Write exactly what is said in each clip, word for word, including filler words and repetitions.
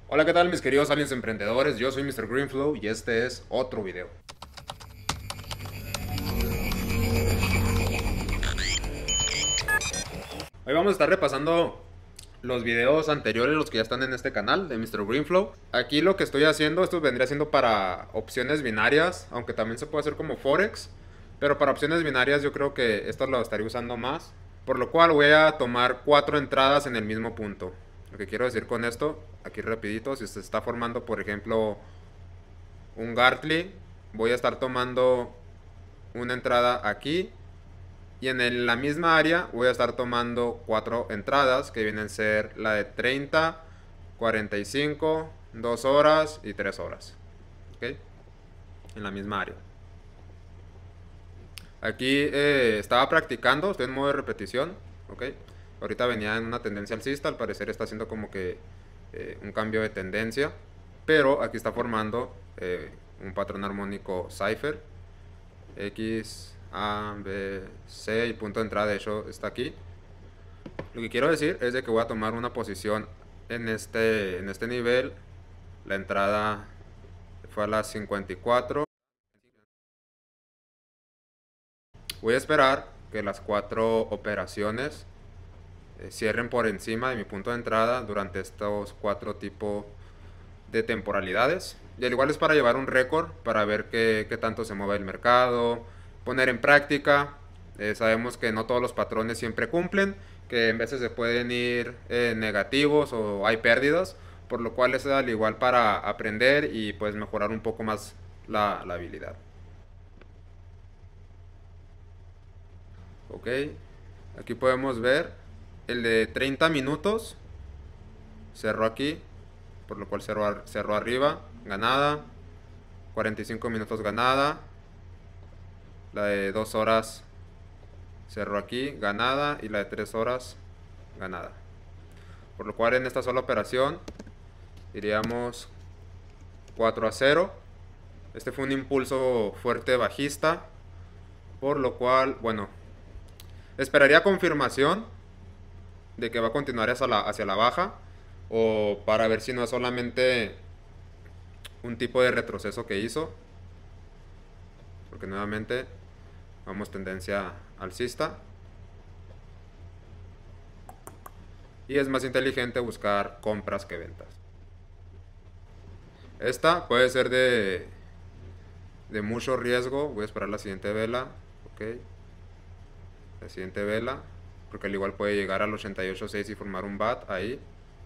Hola, ¿qué tal mis queridos aliens emprendedores? Yo soy míster Greenflow y este es otro video. Hoy vamos a estar repasando los videos anteriores, los que ya están en este canal de míster Greenflow. Aquí lo que estoy haciendo, esto vendría siendo para opciones binarias, aunque también se puede hacer como Forex. Pero para opciones binarias yo creo que esto lo estaría usando más. Por lo cual voy a tomar cuatro entradas en el mismo punto. Lo que quiero decir con esto, aquí rapidito, si se está formando por ejemplo un Gartley, voy a estar tomando una entrada aquí y en el- la misma área voy a estar tomando cuatro entradas que vienen a ser la de treinta, cuarenta y cinco, dos horas y tres horas. ¿Ok? En la misma área. Aquí eh, estaba practicando, estoy en modo de repetición. ¿Ok? Ahorita venía en una tendencia alcista, al parecer está haciendo como que eh, un cambio de tendencia. Pero aquí está formando eh, un patrón armónico cipher. X, A, B, C y punto de entrada de hecho está aquí. Lo que quiero decir es de que voy a tomar una posición en este, en este nivel. La entrada fue a las cincuenta y cuatro. Voy a esperar que las cuatro operaciones eh, cierren por encima de mi punto de entrada durante estos cuatro tipos de temporalidades. Y al igual es para llevar un récord, para ver qué, qué tanto se mueve el mercado, poner en práctica. Eh, sabemos que no todos los patrones siempre cumplen, que en veces se pueden ir eh, negativos o hay pérdidas, por lo cual es al igual para aprender y pues mejorar un poco más la, la habilidad. Ok, aquí podemos ver el de treinta minutos, cerró aquí, por lo cual cerró, cerró arriba, ganada. cuarenta y cinco minutos ganada. La de dos horas cerró aquí, ganada. Y la de tres horas, ganada. Por lo cual en esta sola operación iríamos cuatro a cero. Este fue un impulso fuerte bajista. Por lo cual, bueno, esperaría confirmación de que va a continuar hacia la, hacia la baja. O para ver si no es solamente un tipo de retroceso que hizo. Porque nuevamente vamos tendencia alcista. Y es más inteligente buscar compras que ventas. Esta puede ser de, de mucho riesgo. Voy a esperar la siguiente vela. Ok. La siguiente vela. Porque al igual puede llegar al ochenta y ocho punto seis y formar un B A T ahí.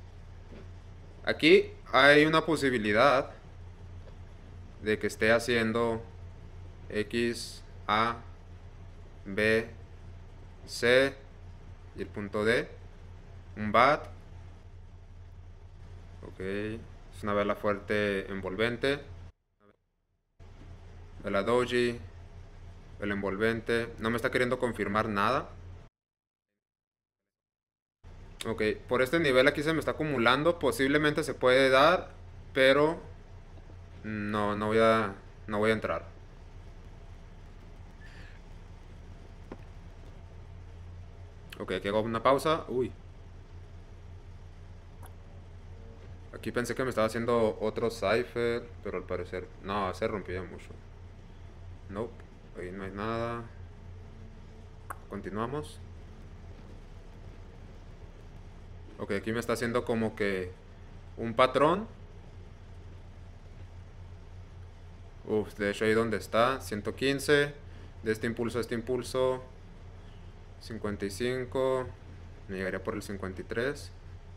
Aquí hay una posibilidad de que esté haciendo X, A, B, C y el punto D. Un B A T. Ok. Es una vela fuerte envolvente. Vela doji. Vela envolvente. No me está queriendo confirmar nada. Ok, por este nivel aquí se me está acumulando. Posiblemente se puede dar, pero no, no voy a, no voy a entrar. Ok, aquí hago una pausa. Uy. Aquí pensé que me estaba haciendo otro cipher, pero al parecer... No, se rompió ya mucho. Nope, ahí no hay nada. Continuamos. Ok, aquí me está haciendo como que un patrón. Uf, de hecho ahí donde está, ciento quince. De este impulso a este impulso, cincuenta y cinco. Me llegaría por el cincuenta y tres.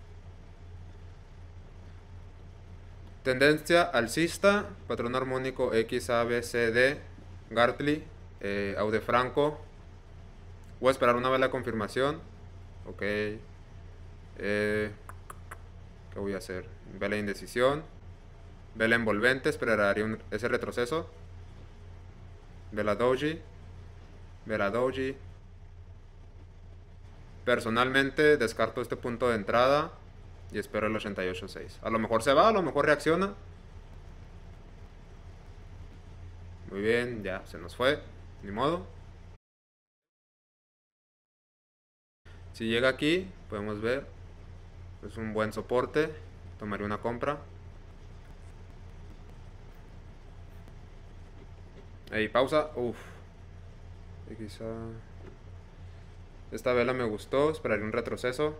Tendencia alcista, patrón armónico X, A, B, C, D, Gartley, eh, Aude Franco. Voy a esperar una vela de confirmación. Ok. Eh, ¿Qué voy a hacer? Vela de indecisión. Vela envolvente, esperaría un, ese retroceso. Vela doji. Vela doji. Personalmente descarto este punto de entrada y espero el ochenta y ocho punto seis. A lo mejor se va, a lo mejor reacciona. Muy bien, ya se nos fue. Ni modo. Si llega aquí, podemos ver. Es un buen soporte. Tomaría una compra. Ahí, pausa. Uf. Y quizá... Esta vela me gustó. Esperaría un retroceso.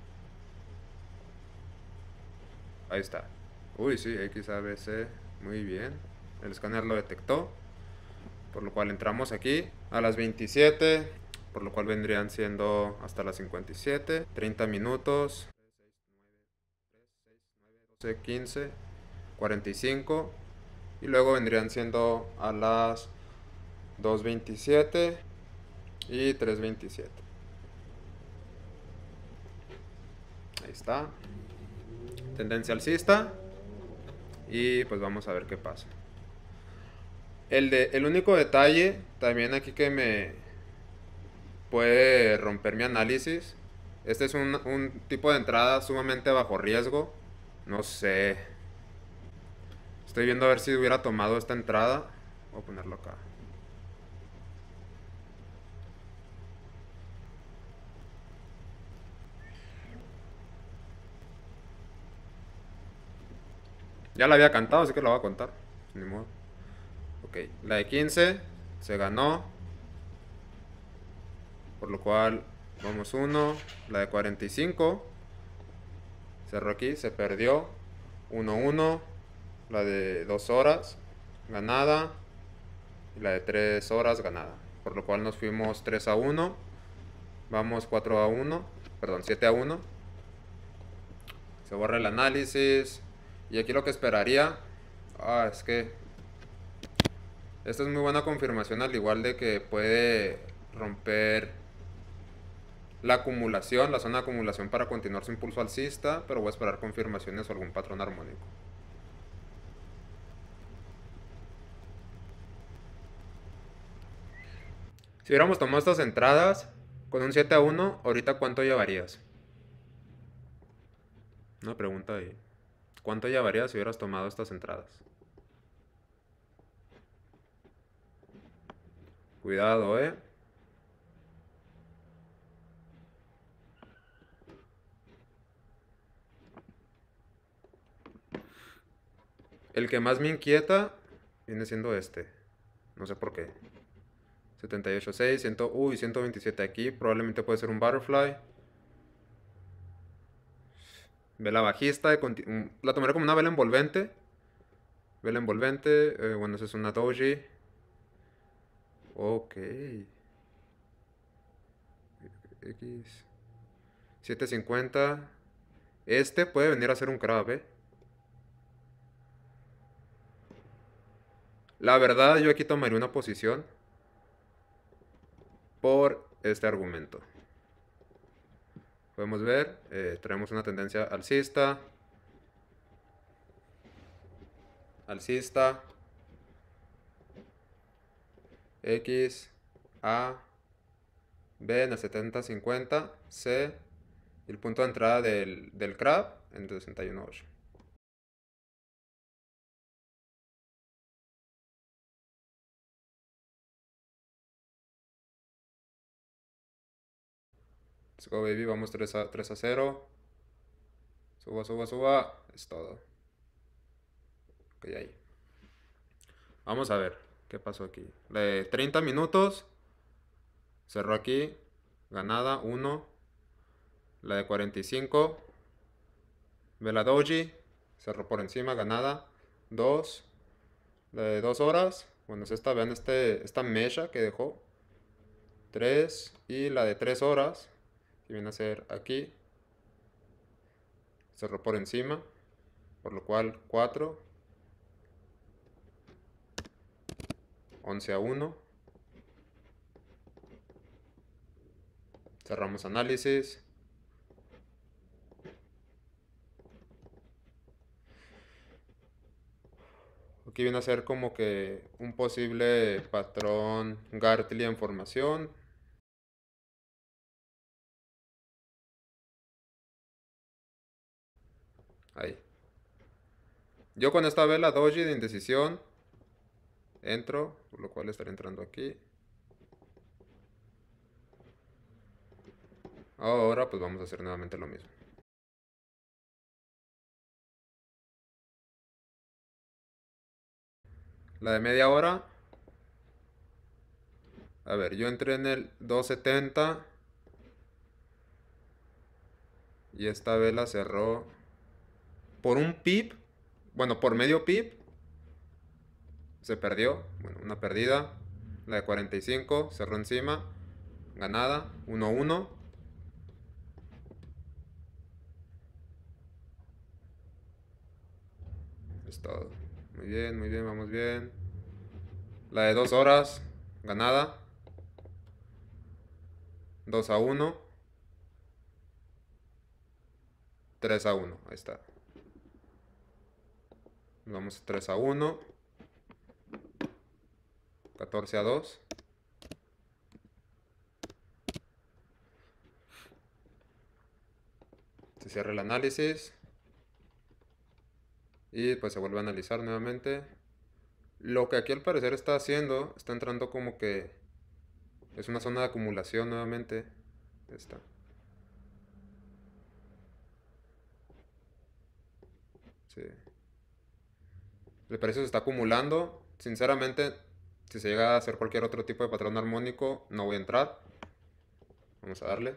Ahí está. Uy, sí, X A B C. Muy bien. El escáner lo detectó. Por lo cual entramos aquí a las veintisiete. Por lo cual vendrían siendo hasta las cincuenta y siete. treinta minutos. doce, quince. cuarenta y cinco. Y luego vendrían siendo a las dos veintisiete y tres veintisiete. Ahí está. Tendencia alcista. Y pues vamos a ver qué pasa. El, de, el único detalle también aquí que me puede romper mi análisis. Este es un, un tipo de entrada sumamente bajo riesgo. No sé. Estoy viendo a ver si hubiera tomado esta entrada. Voy a ponerlo acá. Ya la había cantado, así que la voy a contar. Ni modo. Ok, la de quince se ganó. Por lo cual vamos uno. La de cuarenta y cinco cerró aquí, se perdió. uno uno. La de dos horas ganada. Y la de tres horas ganada. Por lo cual nos fuimos tres a uno. Vamos cuatro a uno. Perdón, siete a uno. Se borra el análisis. Y aquí lo que esperaría. Ah, es que esta es muy buena confirmación, al igual de que puede romper la acumulación, la zona de acumulación para continuar su impulso alcista, pero voy a esperar confirmaciones o algún patrón armónico. Si hubiéramos tomado estas entradas con un siete a uno, ahorita ¿cuánto llevarías? Una pregunta ahí. ¿Cuánto llevarías si hubieras tomado estas entradas? Cuidado, eh. El que más me inquieta viene siendo este. No sé por qué. setenta y ocho punto seis, cien, uy, ciento veintisiete aquí. Probablemente puede ser un butterfly. Vela bajista. De la tomaré como una vela envolvente. Vela envolvente. Eh, bueno, esa es una doji. Ok. X. setecientos cincuenta. Este puede venir a ser un crab, ¿eh? La verdad, yo aquí tomaría una posición por este argumento. Podemos ver, eh, traemos una tendencia alcista. Alcista. X, A, B en el setenta cincuenta, C, y el punto de entrada del, del crab en sesenta y uno punto ocho. Let's go, baby, vamos tres a, tres a cero. Suba, suba, suba. Es todo. Ok, ahí. Vamos a ver qué pasó aquí. De treinta minutos. Cerró aquí. Ganada, uno. La de cuarenta y cinco. Vela doji. Cerró por encima, ganada, dos. La de dos horas. Bueno, es esta, vean este, esta mecha que dejó. tres. Y la de tres horas. Que viene a ser aquí. Cerró por encima. Por lo cual cuatro. once a uno. Cerramos análisis. Aquí viene a ser como que un posible patrón Gartley en formación. Ahí. Yo con esta vela doji de indecisión entro, por lo cual estaré entrando aquí. Ahora pues vamos a hacer nuevamente lo mismo. La de media hora. A ver, yo entré en el dos setenta. Y esta vela cerró por un pip. Bueno, por medio pip. Se perdió. Bueno, una perdida. La de cuarenta y cinco. Cerró encima. Ganada. uno uno. Es todo. Muy bien, muy bien, vamos bien. La de dos horas. Ganada. dos a uno. tres a uno. Ahí está. Vamos tres a uno. catorce a dos. Se cierra el análisis. Y pues se vuelve a analizar nuevamente. Lo que aquí al parecer está haciendo, está entrando como que es una zona de acumulación nuevamente. Está. Sí. El precio se está acumulando. Sinceramente, si se llega a hacer cualquier otro tipo de patrón armónico, no voy a entrar. Vamos a darle.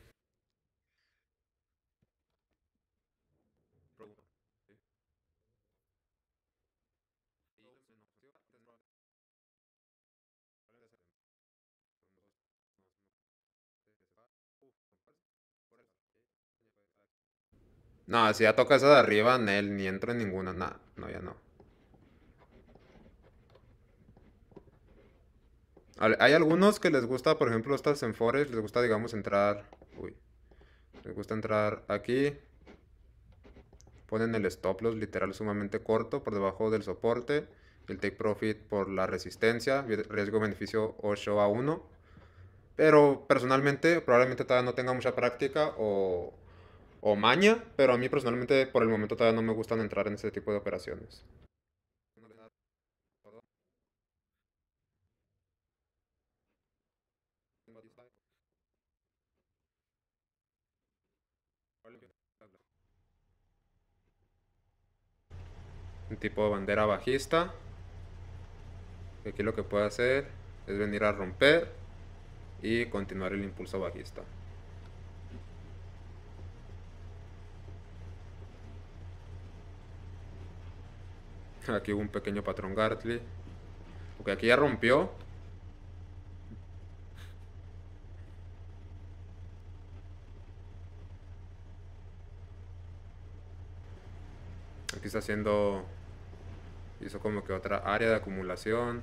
No, si ya toca esa de arriba, Nel, ni entro en ninguna. Nah, no, ya no. Al- Hay algunos que les gusta, por ejemplo, estas Senfores, les gusta, digamos, entrar. Uy. Les gusta entrar aquí. Ponen el stop loss literal sumamente corto por debajo del soporte. El take profit por la resistencia. Riesgo-beneficio ocho a uno. Pero personalmente, probablemente todavía no tenga mucha práctica o, o maña. Pero a mí personalmente, por el momento, todavía no me gustan entrar en ese tipo de operaciones. Un tipo de bandera bajista. Aquí lo que puede hacer es venir a romper y continuar el impulso bajista. Aquí hubo un pequeño patrón Gartley. Porque aquí ya rompió. Aquí está haciendo... Hizo como que otra área de acumulación.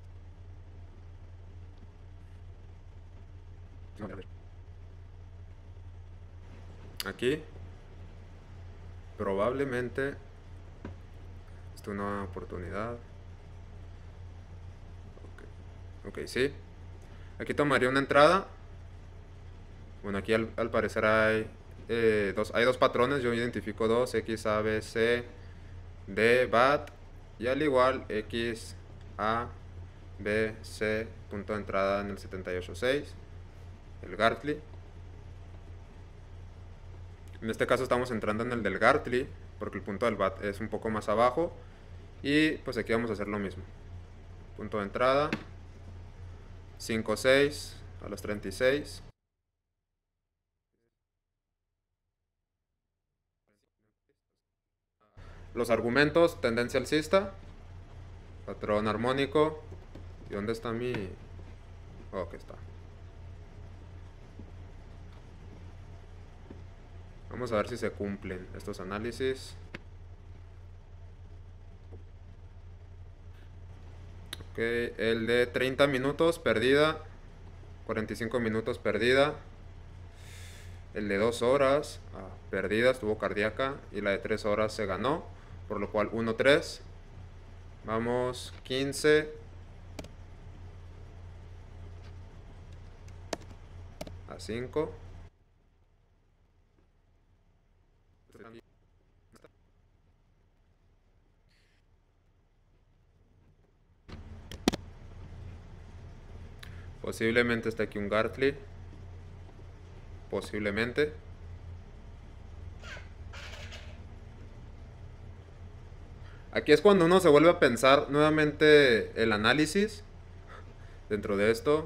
Aquí. Probablemente. Esto es una oportunidad. Ok, ok, sí. Aquí tomaría una entrada. Bueno, aquí al, al parecer hay, eh, dos, hay dos patrones. Yo identifico dos. X, A, B, C, D, B A T. Y al igual X, A, B, C, punto de entrada en el setenta y ocho punto seis. El Gartley. En este caso estamos entrando en el del Gartley, porque el punto del B A T es un poco más abajo. Y pues aquí vamos a hacer lo mismo. Punto de entrada. cinco seis a los treinta y seis. Los argumentos, tendencia alcista. Patrón armónico. ¿Y dónde está mi...? Oh, aquí está. Vamos a ver si se cumplen estos análisis. Ok, el de treinta minutos, perdida. cuarenta y cinco minutos, perdida. El de dos horas, ah, perdida, estuvo cardíaca. Y la de tres horas se ganó. Por lo cual uno tres. Vamos, quince a cinco. Posiblemente está aquí un Gartley. Posiblemente. Aquí es cuando uno se vuelve a pensar nuevamente el análisis dentro de esto.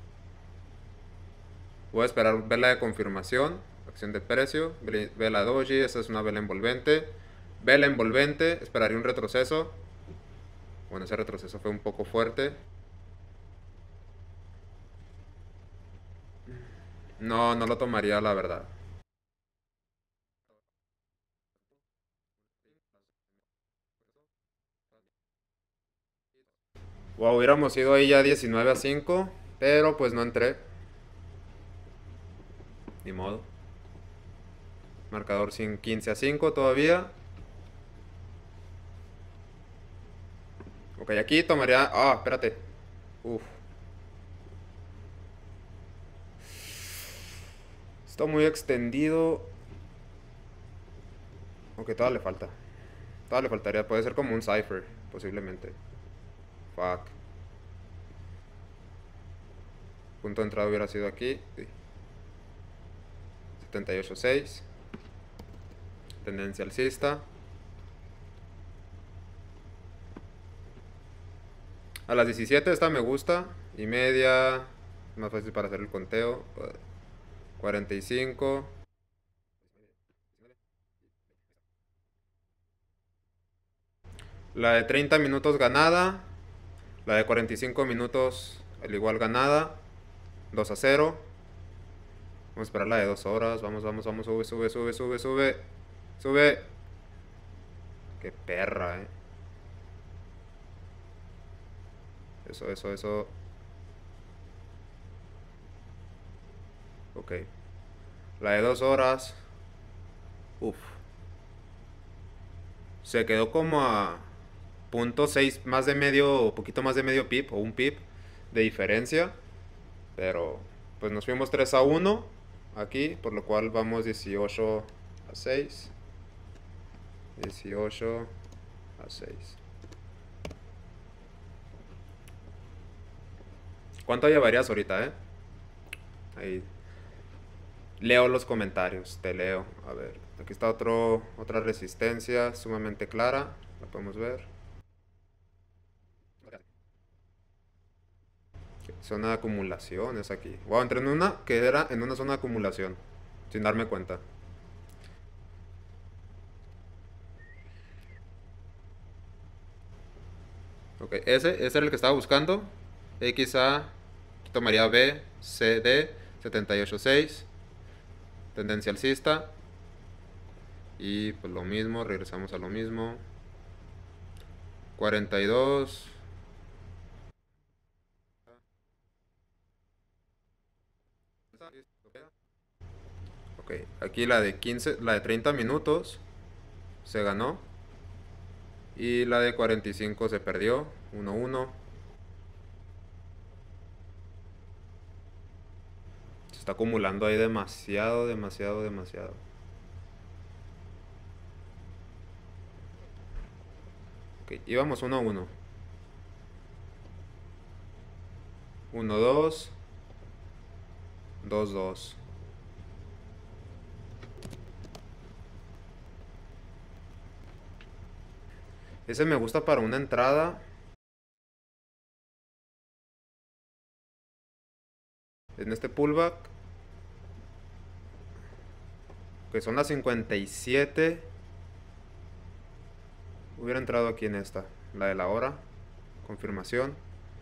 Voy a esperar vela de confirmación, acción de precio, vela doji, esta es una vela envolvente. Vela envolvente, esperaría un retroceso. Bueno, ese retroceso fue un poco fuerte. No, no lo tomaría, la verdad. Wow, hubiéramos ido ahí ya diecinueve a cinco, pero pues no entré. Ni modo. Marcador sin quince a cinco todavía. Ok, aquí tomaría... Ah, espérate. Uf. Está muy extendido. Ok, todavía le falta. Todavía le faltaría. Puede ser como un cipher, posiblemente. Fuck. Punto de entrada hubiera sido aquí. setenta y ocho punto seis. Tendencia alcista. A las diecisiete esta me gusta. Y media. Más fácil para hacer el conteo. cuarenta y cinco. La de treinta minutos ganada. La de cuarenta y cinco minutos al igual ganada. dos a cero. Vamos a esperar la de dos horas. Vamos, vamos, vamos. Sube, sube, sube, sube, sube. Sube. Qué perra, eh. Eso, eso, eso. Ok. La de dos horas. Uf. Se quedó como a punto seis, más de medio, poquito más de medio pip o un pip de diferencia. Pero pues nos fuimos tres a uno aquí, por lo cual vamos dieciocho a seis. dieciocho a seis. ¿Cuánto llevarías ahorita, eh? Ahí. Leo los comentarios, te leo. A ver, aquí está otro, otra resistencia sumamente clara. La podemos ver. Zona de acumulación es aquí. Wow, entré en una que era en una zona de acumulación. Sin darme cuenta. Ok, ese, ese era el que estaba buscando. X A, tomaría B, C, D, setenta y ocho punto seis. Tendencia alcista. Y pues lo mismo, regresamos a lo mismo. cuarenta y dos. Ok, aquí la de quince, la de treinta minutos se ganó. Y la de cuarenta y cinco se perdió. uno a uno. Se está acumulando ahí demasiado, demasiado, demasiado. Ok, íbamos uno a uno. uno dos. dos dos. Ese me gusta para una entrada. En este pullback. Que son las cincuenta y siete. Hubiera entrado aquí en esta. La de la hora. Confirmación.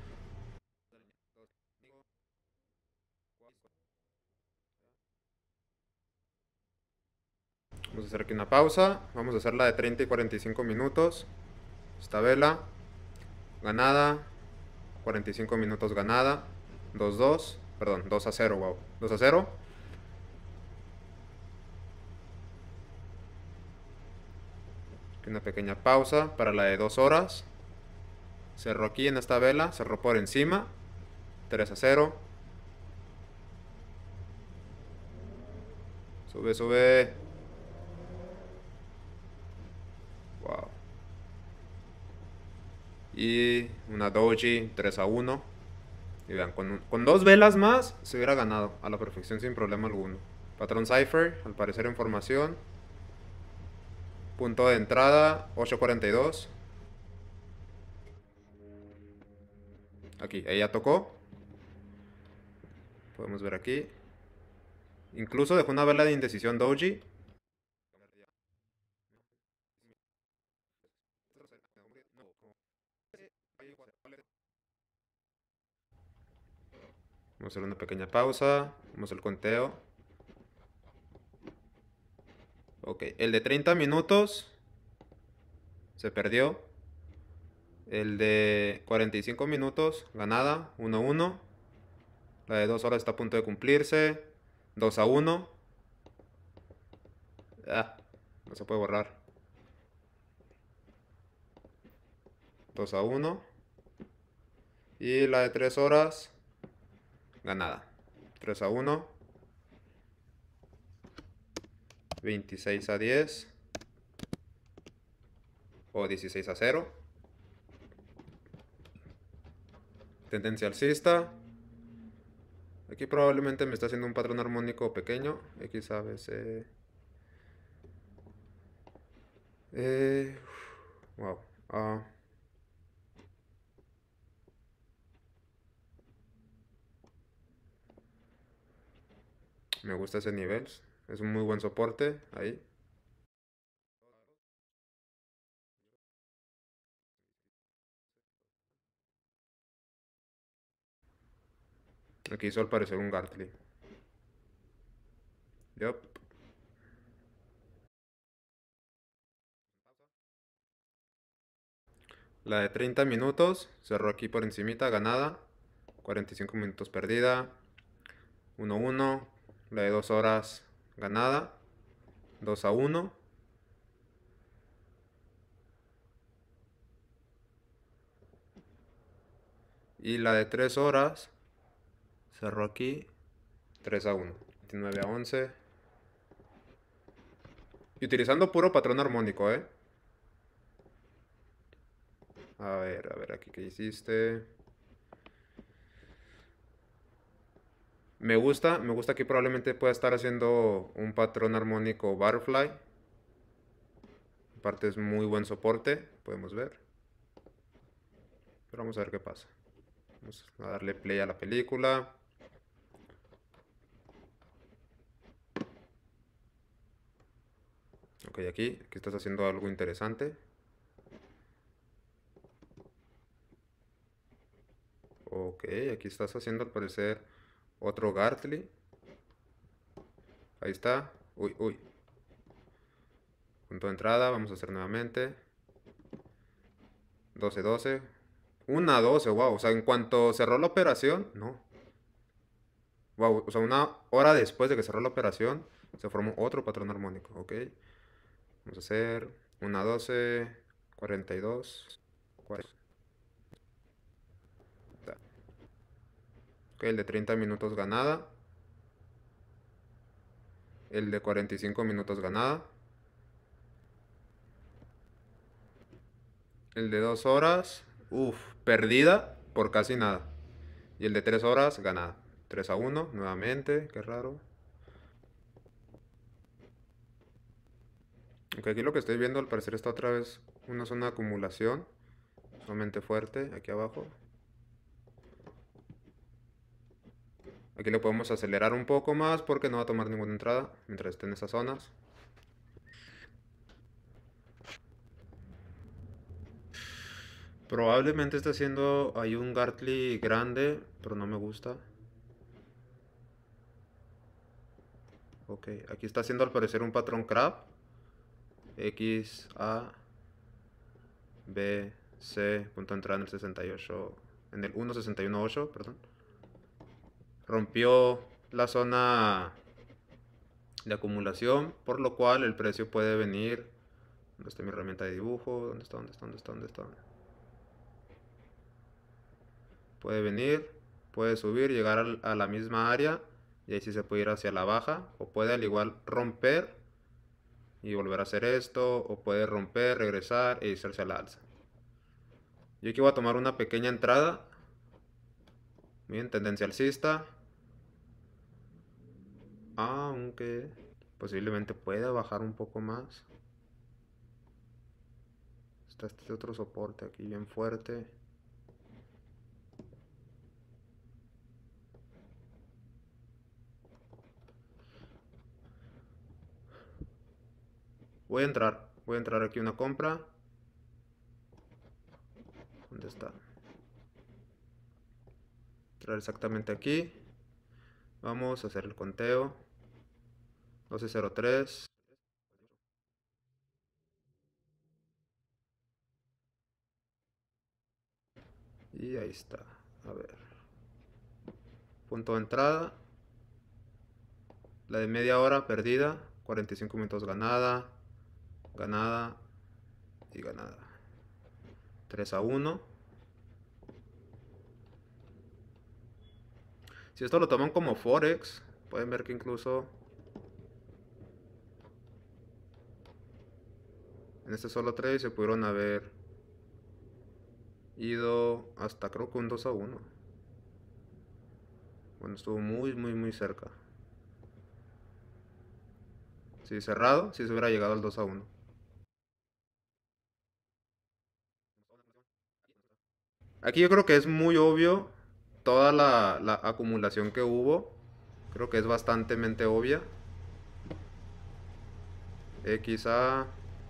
Vamos a hacer aquí una pausa. Vamos a hacer la de treinta y cuarenta y cinco minutos. Esta vela. Ganada. cuarenta y cinco minutos ganada. dos dos. Perdón, dos a cero, wow. dos a cero. Una pequeña pausa para la de dos horas. Cerró aquí en esta vela. Cerró por encima. tres a cero. Sube, sube. Wow. Y una doji tres a uno. Y vean, con, un, con dos velas más se hubiera ganado a la perfección sin problema alguno. Patrón cipher, al parecer en formación. Punto de entrada ocho cuarenta y dos. Aquí, ella tocó. Podemos ver aquí. Incluso dejó una vela de indecisión doji. Vamos a hacer una pequeña pausa. Vamos al conteo. Ok, el de treinta minutos se perdió. El de cuarenta y cinco minutos, ganada, uno a uno. La de dos horas está a punto de cumplirse, dos a uno. Ah, no se puede borrar. dos a uno. Y la de tres horas, ganada, tres a uno. veintiséis a diez. O dieciséis a cero. Tendencia alcista. Aquí probablemente me está haciendo un patrón armónico pequeño. X, A, B, C. Eh, wow. Ah. Me gusta ese nivel. Es un muy buen soporte ahí. Aquí hizo al parecer un Gartley. Yup. La de treinta minutos cerró aquí por encimita, ganada. cuarenta y cinco minutos perdida. uno a uno. La de dos horas ganada. dos a uno. Y la de tres horas cerró aquí tres a uno. veintinueve a once. Y utilizando puro patrón armónico, ¿eh? A ver, a ver, aquí qué hiciste. Me gusta, me gusta que probablemente pueda estar haciendo un patrón armónico Butterfly. Aparte es muy buen soporte, podemos ver. Pero vamos a ver qué pasa. Vamos a darle play a la película. Ok, aquí, aquí estás haciendo algo interesante. Ok, aquí estás haciendo al parecer otro Gartley. Ahí está. Uy, uy. Punto de entrada, vamos a hacer nuevamente. doce doce. una doce, wow. O sea, en cuanto cerró la operación, no. Wow, o sea, una hora después de que cerró la operación, se formó otro patrón armónico, ok. Vamos a hacer una doce, cuarenta y dos, cuarenta. Ok, el de treinta minutos ganada. El de cuarenta y cinco minutos ganada. El de dos horas, uff, perdida por casi nada. Y el de tres horas, ganada. tres a uno, nuevamente, qué raro. Aunque aquí lo que estoy viendo al parecer está otra vez una zona de acumulación. Sumamente fuerte, aquí abajo. Aquí le podemos acelerar un poco más porque no va a tomar ninguna entrada mientras esté en esas zonas. Probablemente esté haciendo ahí un Gartley grande, pero no me gusta. Ok, aquí está haciendo al parecer un patrón crab. X, A, B, C, punto de entrada en el sesenta y ocho, en el uno sesenta y uno ocho, perdón. Rompió la zona de acumulación, por lo cual el precio puede venir. ¿Dónde está mi herramienta de dibujo? ¿Dónde está? ¿Dónde está? ¿Dónde está? ¿Dónde está? Puede venir, puede subir, llegar al- a la misma área y ahí sí se puede ir hacia la baja, o puede al igual romper y volver a hacer esto, o puede romper, regresar e irse hacia la alza. Yo aquí voy a tomar una pequeña entrada. Bien, tendencia alcista. Aunque posiblemente pueda bajar un poco más. Está este otro soporte aquí bien fuerte. Voy a entrar. Voy a entrar aquí una compra. ¿Dónde está? Entrar exactamente aquí. Vamos a hacer el conteo. doce cero tres. Y ahí está. A ver. Punto de entrada. La de media hora perdida. cuarenta y cinco minutos ganada. Ganada. Y ganada. tres a uno. Si esto lo toman como Forex, pueden ver que incluso en este solo trade se pudieron haber ido hasta creo que un dos a uno. Bueno, estuvo muy, muy, muy cerca. Si cerrado, si se hubiera llegado al dos a uno. Aquí yo creo que es muy obvio toda la, la acumulación que hubo. Creo que es bastante obvia. X A.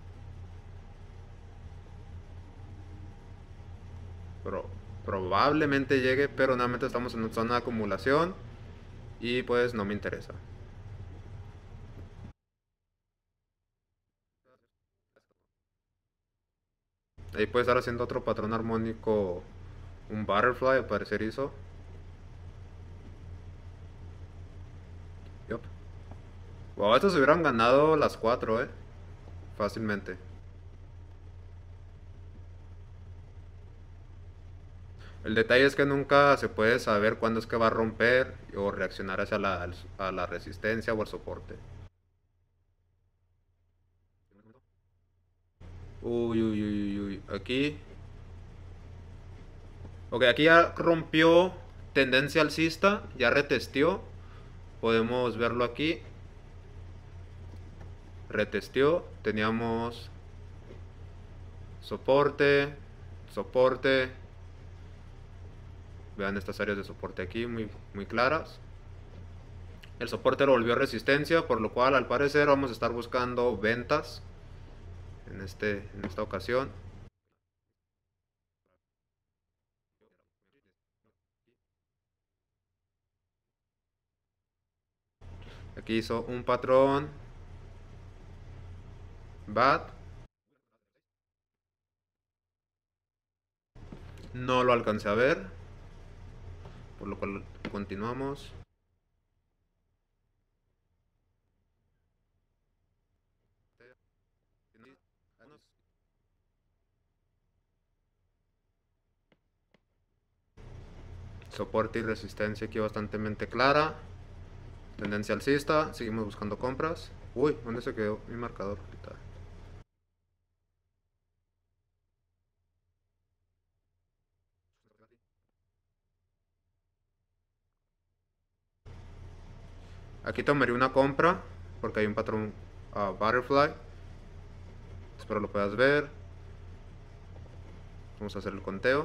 Pero probablemente llegue, pero nuevamente estamos en zona de acumulación. Y pues no me interesa. Ahí puede estar haciendo otro patrón armónico. Un butterfly, al parecer hizo. Yup. Wow, estos hubieran ganado las cuatro, eh. Fácilmente. El detalle es que nunca se puede saber cuándo es que va a romper o reaccionar hacia la, a la resistencia o el soporte. Uy, uy, uy, uy. Aquí. Ok, aquí ya rompió tendencia alcista. Ya retesteó. Podemos verlo aquí. Retesteó. Teníamos soporte. Soporte. Vean estas áreas de soporte aquí muy, muy claras. El soporte lo volvió resistencia, por lo cual al parecer vamos a estar buscando ventas en, este, en esta ocasión. Aquí hizo un patrón B A T. No lo alcancé a ver, por lo cual continuamos. Soporte y resistencia aquí bastante clara. Tendencia alcista. Seguimos buscando compras. Uy, ¿dónde se quedó mi marcador? Ahorita. Aquí tomaría una compra porque hay un patrón uh, butterfly. Espero lo puedas ver. Vamos a hacer el conteo.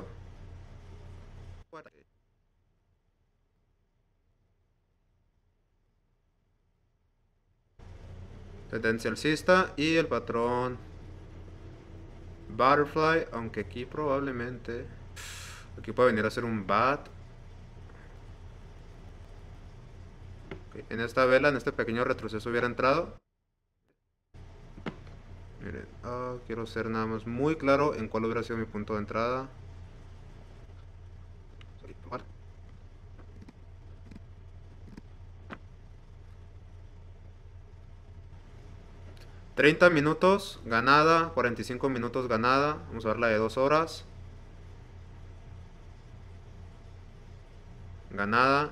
Tendencia alcista y el patrón butterfly, aunque aquí probablemente aquí puede venir a ser un bat. Okay. En esta vela, en este pequeño retroceso hubiera entrado. Miren, oh, quiero ser nada más muy claro en cuál hubiera sido mi punto de entrada. treinta minutos ganada, cuarenta y cinco minutos ganada. Vamos a ver la de dos horas. Ganada.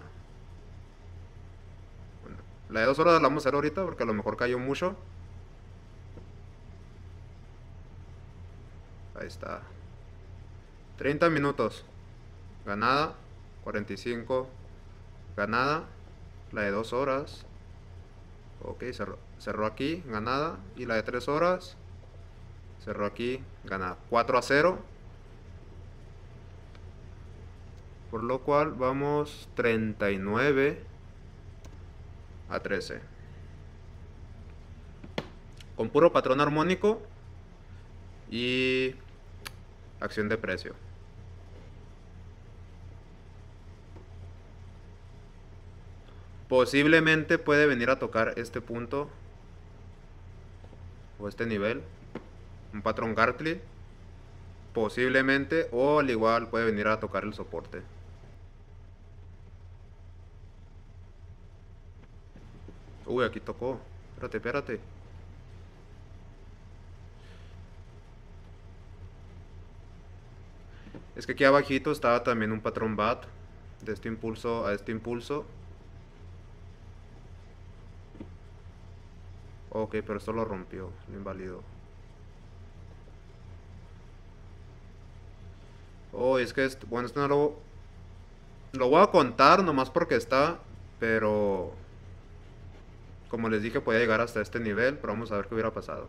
Bueno, la de dos horas la vamos a hacer ahorita porque a lo mejor cayó mucho. Ahí está. treinta minutos. Ganada. cuarenta y cinco. Ganada. La de dos horas. Ok, cerró, cerró aquí. Ganada. Y la de tres horas. Cerró aquí. Ganada. cuatro a cero. Por lo cual vamos treinta y nueve a trece. con puro patrón armónico y acción de precio. Posiblemente puede venir a tocar este punto o este nivel, un patrón Gartley, posiblemente, o al igual puede venir a tocar el soporte. Uy, aquí tocó. Espérate, espérate. Es que aquí abajito estaba también un patrón B A T de este impulso a este impulso. Ok, pero esto lo rompió, lo invalidó. Oh, es que, este, bueno, esto no lo... Lo voy a contar nomás porque está, pero... Como les dije, podía llegar hasta este nivel, pero vamos a ver qué hubiera pasado.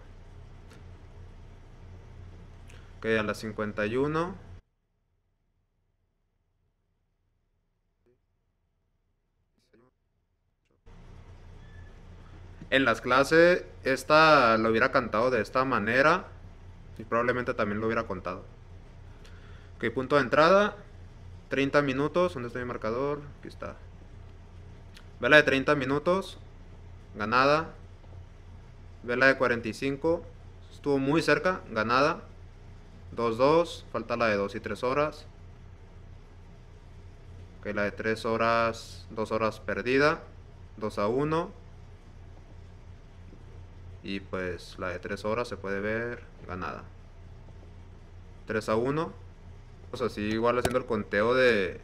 Ok, a las cincuenta y uno. En las clases, esta lo hubiera cantado de esta manera y probablemente también lo hubiera contado. Ok, punto de entrada, treinta minutos. ¿Dónde está mi marcador? Aquí está. Vela de treinta minutos, ganada. Vela de cuarenta y cinco, estuvo muy cerca, ganada. dos dos, falta la de dos y tres horas. Ok, la de tres horas, dos horas perdida, dos a uno. Y pues la de tres horas se puede ver ganada, tres a uno. O sea, sí, igual haciendo el conteo de...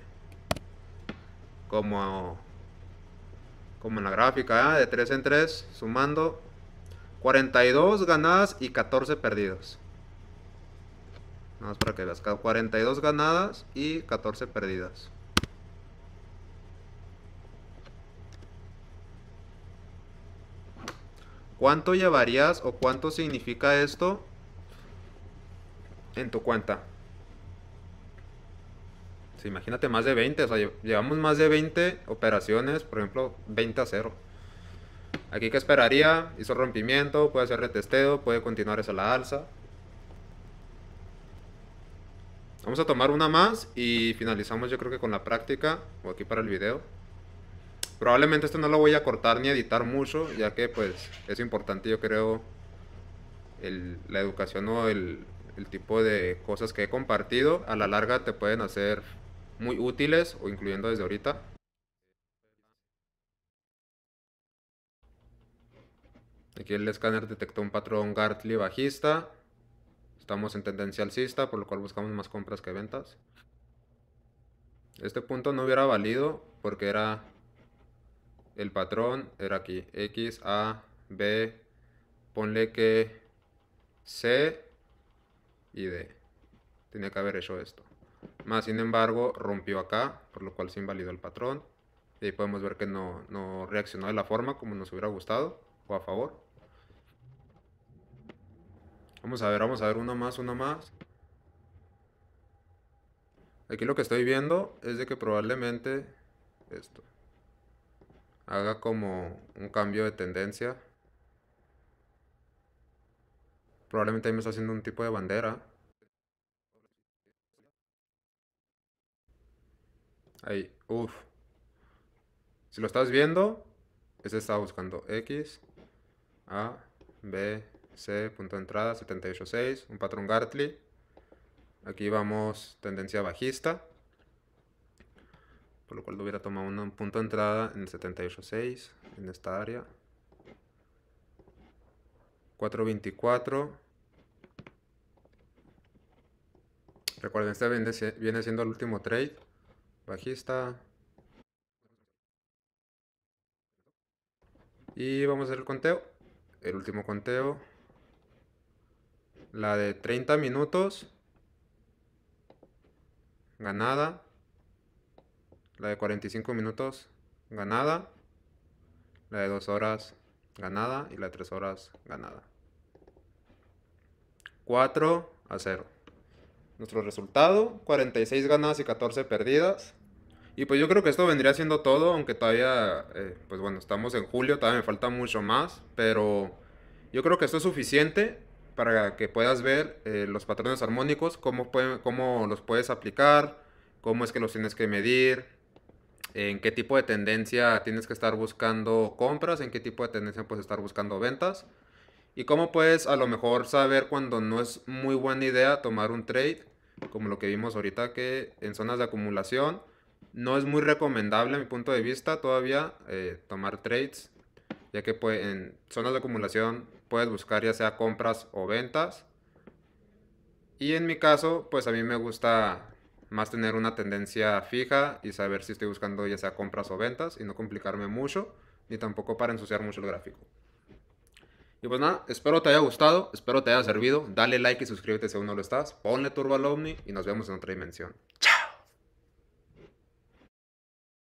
Como... Como en la gráfica, ¿eh? De tres en tres, sumando. cuarenta y dos ganadas y catorce perdidos. Nada más para que veas. cuarenta y dos ganadas y catorce perdidas. ¿Cuánto llevarías o cuánto significa esto en tu cuenta? Sí, imagínate más de veinte, o sea, llevamos más de veinte operaciones, por ejemplo, veinte a cero. Aquí, ¿qué esperaría? Hizo rompimiento, puede hacer retesteo, puede continuar esa la alza. Vamos a tomar una más y finalizamos, yo creo que con la práctica, o aquí para el video. Probablemente esto no lo voy a cortar ni editar mucho, ya que pues es importante, yo creo, el, la educación o el, el tipo de cosas que he compartido. A la larga te pueden hacer muy útiles, o incluyendo desde ahorita. Aquí el escáner detectó un patrón Gartley bajista. Estamos en tendencia alcista, por lo cual buscamos más compras que ventas. Este punto no hubiera valido porque era... El patrón era aquí, X, A, B, ponle que C y D. Tenía que haber hecho esto. Más sin embargo, rompió acá, por lo cual se invalidó el patrón. Y ahí podemos ver que no, no reaccionó de la forma como nos hubiera gustado, o a favor. Vamos a ver, vamos a ver uno más, uno más. Aquí lo que estoy viendo es de que probablemente esto haga como un cambio de tendencia. Probablemente ahí me está haciendo un tipo de bandera. Ahí, uff. Si lo estás viendo, este está buscando X, A, B, C, punto de entrada, setenta y ocho punto seis, un patrón Gartley. Aquí vamos tendencia bajista, por lo cual hubiera tomado un punto de entrada en el setenta y ocho punto seis, en esta área. cuatro veinticuatro. Recuerden, este viene, viene siendo el último trade. Bajista. Y vamos a hacer el conteo. El último conteo. La de treinta minutos. Ganada. La de cuarenta y cinco minutos. Ganada. La de dos horas. Ganada. Y la de tres horas. Ganada. cuatro a cero. Nuestro resultado, cuarenta y seis ganadas y catorce perdidas. Y pues yo creo que esto vendría siendo todo, aunque todavía, eh, pues bueno, estamos en julio, todavía me falta mucho más, pero Yo creo que esto es suficiente para que puedas ver eh, los patrones armónicos, cómo, pueden, cómo los puedes aplicar, cómo es que los tienes que medir, en qué tipo de tendencia tienes que estar buscando compras, en qué tipo de tendencia puedes estar buscando ventas. Y cómo puedes a lo mejor saber cuando no es muy buena idea tomar un trade, como lo que vimos ahorita, que en zonas de acumulación no es muy recomendable a mi punto de vista todavía eh, tomar trades, ya que pues, en zonas de acumulación puedes buscar ya sea compras o ventas. Y en mi caso, pues a mí me gusta más tener una tendencia fija y saber si estoy buscando ya sea compras o ventas y no complicarme mucho, ni tampoco para ensuciar mucho el gráfico. Y pues nada, espero te haya gustado, espero te haya servido. Dale like y suscríbete si aún no lo estás. Ponle Turbo al Omni y nos vemos en otra dimensión.